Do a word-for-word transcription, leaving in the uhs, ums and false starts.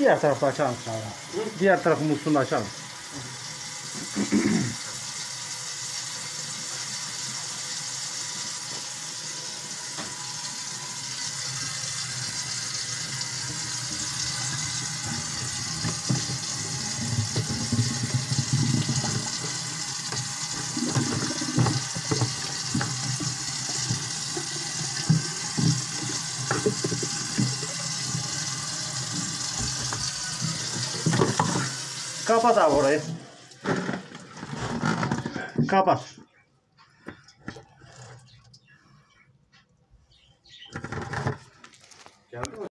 Diğer tarafta açalım sonra. Diğer tarafın musluğunu açalım. Kapat abi orayı. Kapat.